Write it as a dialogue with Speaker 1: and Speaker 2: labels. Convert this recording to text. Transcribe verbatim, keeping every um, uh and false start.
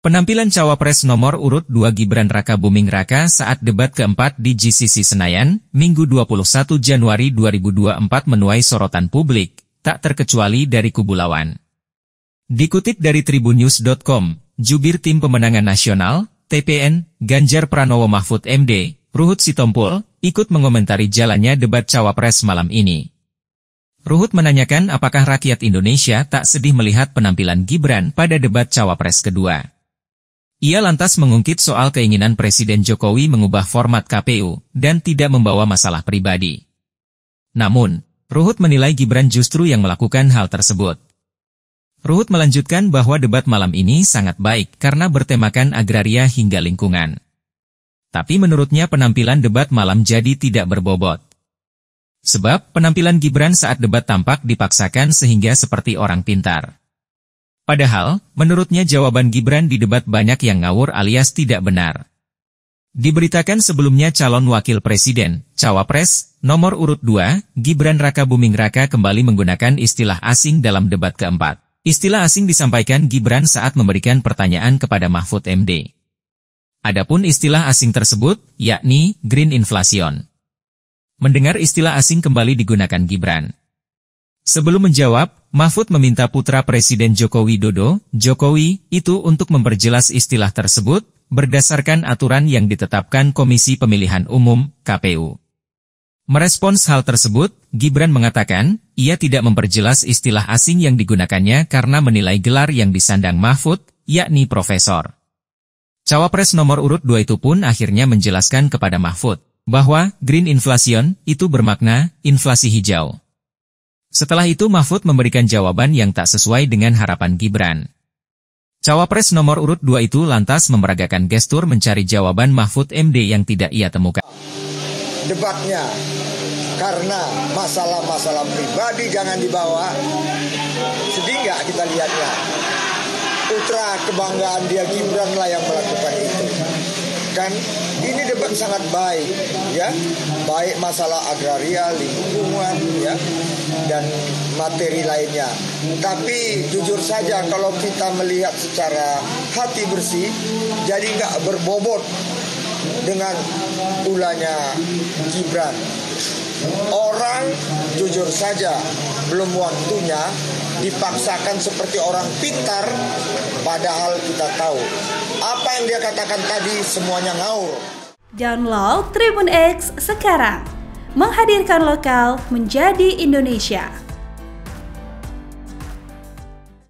Speaker 1: Penampilan Cawapres nomor urut dua Gibran Rakabuming Raka saat debat keempat di G C C Senayan, Minggu dua puluh satu Januari dua ribu dua puluh empat menuai sorotan publik, tak terkecuali dari kubu lawan. Dikutip dari tribunnews dot com, jubir tim pemenangan nasional, T P N, Ganjar Pranowo Mahfud M D, Ruhut Sitompul, ikut mengomentari jalannya debat Cawapres malam ini. Ruhut menanyakan apakah rakyat Indonesia tak sedih melihat penampilan Gibran pada debat Cawapres kedua. Ia lantas mengungkit soal keinginan Presiden Jokowi mengubah format K P U dan tidak membawa masalah pribadi. Namun, Ruhut menilai Gibran justru yang melakukan hal tersebut. Ruhut melanjutkan bahwa debat malam ini sangat baik karena bertemakan agraria hingga lingkungan. Tapi menurutnya penampilan debat malam jadi tidak berbobot. Sebab penampilan Gibran saat debat tampak dipaksakan sehingga seperti orang pintar. Padahal, menurutnya jawaban Gibran di debat banyak yang ngawur alias tidak benar. Diberitakan sebelumnya calon wakil presiden, Cawapres, nomor urut dua, Gibran Rakabuming Raka kembali menggunakan istilah asing dalam debat keempat. Istilah asing disampaikan Gibran saat memberikan pertanyaan kepada Mahfud M D. Adapun istilah asing tersebut, yakni green inflation. Mendengar istilah asing kembali digunakan Gibran. Sebelum menjawab, Mahfud meminta putra Presiden Joko Widodo, Jokowi, itu untuk memperjelas istilah tersebut, berdasarkan aturan yang ditetapkan Komisi Pemilihan Umum, K P U. Merespons hal tersebut, Gibran mengatakan, ia tidak memperjelas istilah asing yang digunakannya karena menilai gelar yang disandang Mahfud, yakni profesor. Cawapres nomor urut dua itu pun akhirnya menjelaskan kepada Mahfud, bahwa green inflation itu bermakna inflasi hijau. Setelah itu Mahfud memberikan jawaban yang tak sesuai dengan harapan Gibran. Cawapres nomor urut dua itu lantas memeragakan gestur mencari jawaban Mahfud M D yang tidak ia temukan.
Speaker 2: Debatnya, karena masalah-masalah pribadi jangan dibawa. Sedih nggak kita lihatnya? Putra kebanggaan dia Gibran lah yang melakukan itu. Kan ini debat sangat baik, ya, baik masalah agraria, lingkungan, ya, dan materi lainnya. Tapi jujur saja kalau kita melihat secara hati bersih, jadi nggak berbobot dengan ulahnya Gibran. Orang jujur saja belum waktunya dipaksakan seperti orang pintar, padahal kita tahu apa yang dia katakan tadi semuanya ngawur.
Speaker 3: Download Tribun X sekarang, menghadirkan lokal menjadi Indonesia.